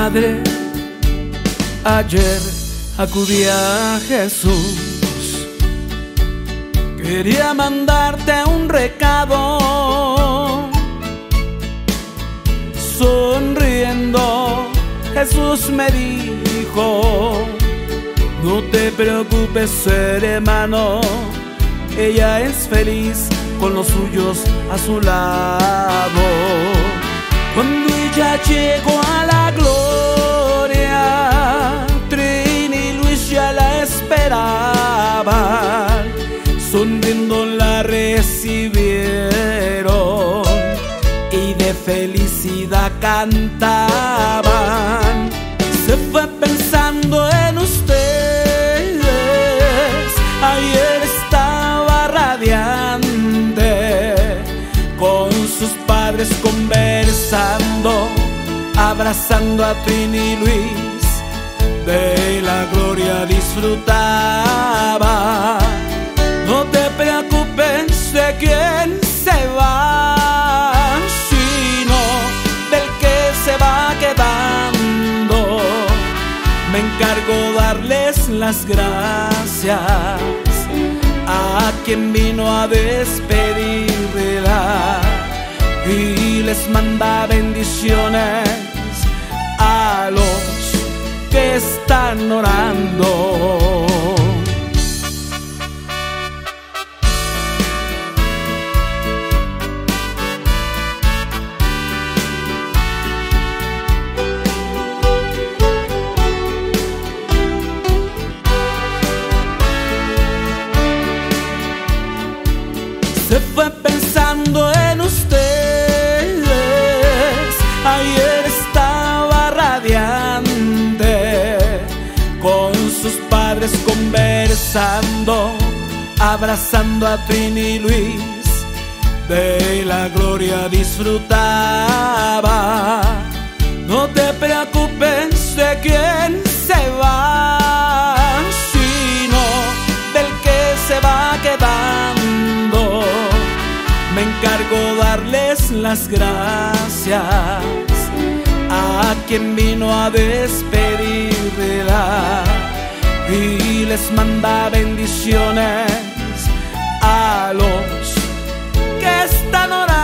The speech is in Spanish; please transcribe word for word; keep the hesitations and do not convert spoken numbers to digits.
madre ayer acudí a Jesús. Quería mandarte un recado. Sonriendo, Jesús me dijo: no te preocupes, hermano, ella es feliz con los suyos a su lado. Cuando ella llegó a la gloria, Trini y Luis ya la esperaban. Sonriendo la recibieron y de felicidad cantaban. Se fue pensando en ustedes, ayer estaba radiante, con sus padres conversando, abrazando a Trini y Luis, de la gloria disfrutaba. No te preocupes de quién se va, sino del que se va quedando. Me encargo darles las gracias a quien vino a despedirla y les manda bendiciones a los que están orando. Se fue pensando en ustedes, ayer estaba radiante, con sus padres conversando, abrazando a Trini y Luis, de la gloria disfrutaba. No te preocupes de quién se va, sino del que se va quedando. Me encargo darles las gracias a quien vino a despedirla y les manda bendiciones a los que están orando.